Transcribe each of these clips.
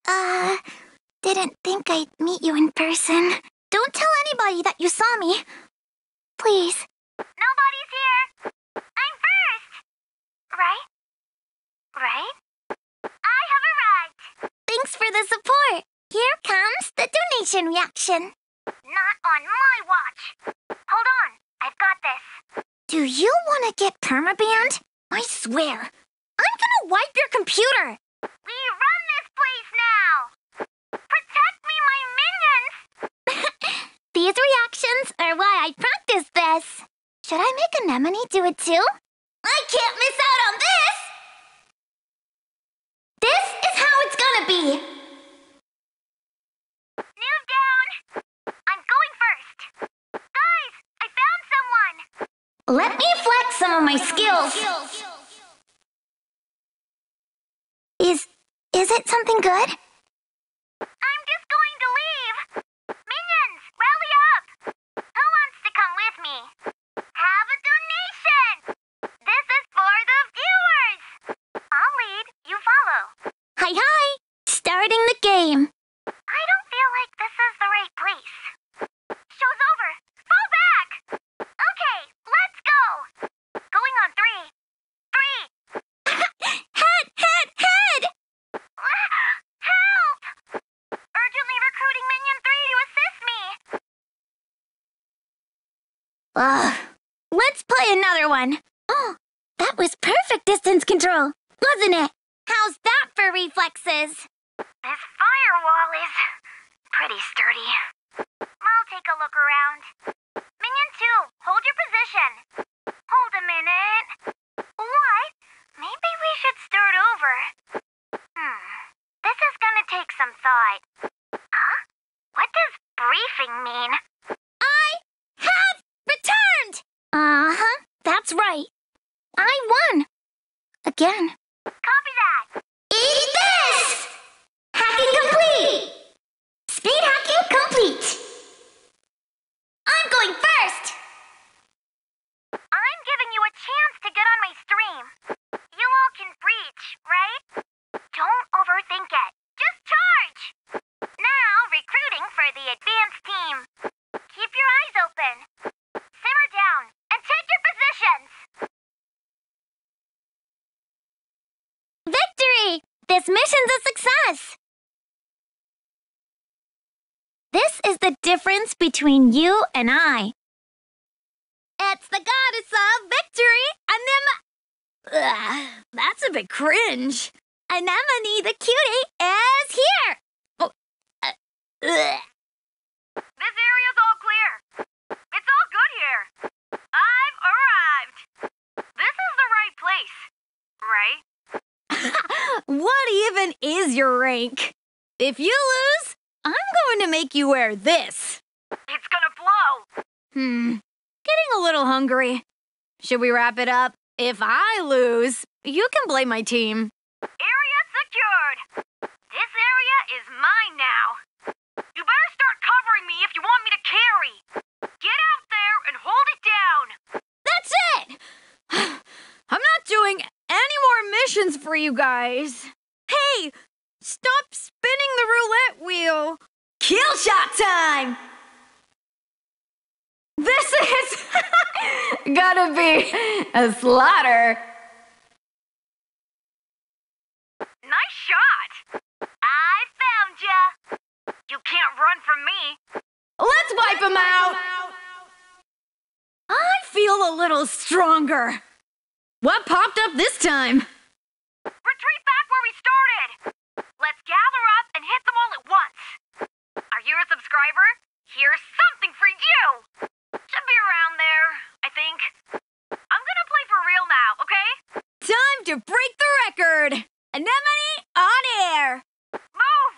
Didn't think I'd meet you in person. Don't tell anybody that you saw me. Please. Nobody's here. I'm first. Right? Right? I have arrived. Thanks for the support. Here comes the donation reaction. Not on my watch. Hold on. I've got this. Do you want to get permabanned? I swear. I'm gonna wipe your computer. We run this place now. Protect me, my minions. These reactions are why I practiced this. Should I make Anemone do it too? I can't miss out on this! This is how it's gonna be. Move down. I'm going first. Guys, I found someone. Let me flex some of my skills. Is it something good? I'm just going to leave. Minions, rally up. Who wants to come with me? Have a donation. This is for the viewers. I'll lead, you follow. Hi. Starting the game. I don't feel like this is the right place. Show's over. Fall back. Okay, let's go. Going on 3. 3. Head! Help! Urgently recruiting Minion 3 to assist me. Let's play another one. Oh, that was perfect distance control, wasn't it? How's that for reflexes? This firewall is pretty sturdy. I'll take a look around. Minion 2, hold your position. Hold a minute. What? Maybe we should start over. This is gonna take some thought. Huh? What does briefing mean? I have returned! That's right. I won. Again. Copy that. Eat this! Hacking complete! Speed hacking complete! I'm going first! I'm giving you a chance to get on my stream. You all can breach, right? Don't overthink it. Just charge! Now, recruiting for the advanced team. Keep your eyes open. Simmer down and take your positions. Victory! This mission's a success! This is the difference between you and I. It's the goddess of victory, that's a bit cringe. Anemone the cutie is here! This area's all clear. It's all good here. I've arrived. This is the right place, right? What even is your rank? If you lose, I'm going to make you wear this. It's gonna blow. Getting a little hungry. Should we wrap it up? If I lose, you can blame my team. Area secured. This area is mine now. You better start covering me if you want me to carry. Get out there and hold it down. That's it! I'm not doing any more missions for you guys. Hey, stop spinning the roulette wheel. Kill shot time! This is gotta be a slaughter. Nice shot. I found ya. You can't run from me. Let's wipe him out. I feel a little stronger. What popped up this time? Retreat back where we started. Let's gather up and hit them all at once. Are you a subscriber? Here's something for you. Should be around there, I think. I'm gonna play for real now, okay? Time to break the record. Anemone on air. Move!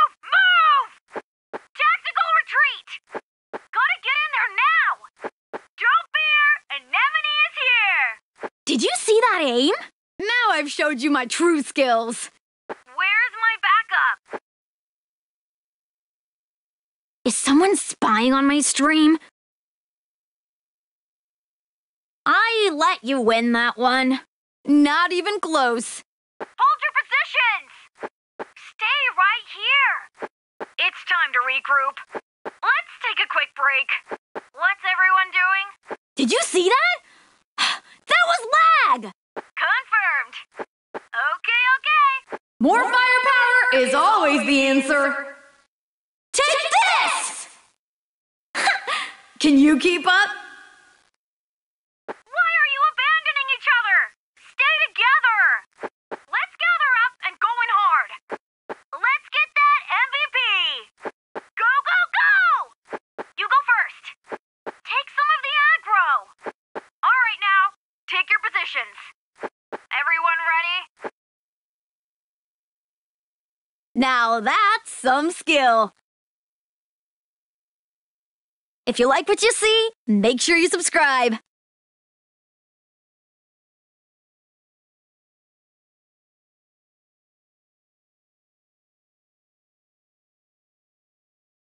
Tactical retreat. Gotta get in there now. Don't fear, Anemone is here. Did you see that aim? Now I've showed you my true skills. Where's my backup? Is someone spying on my stream? I let you win that one. Not even close. Hold your positions! stay right here. It's time to regroup. Let's take a quick break. What's everyone doing? Did you see that? That was lag! Confirmed. Okay. More firepower is always the answer. Take this! Can you keep up? Why are you abandoning each other? Stay together. Let's gather up and go in hard. Let's get that MVP. Go, go, go! You go first. Take some of the aggro. All right now, take your positions. Everyone ready? Now that's some skill. If you like what you see, make sure you subscribe.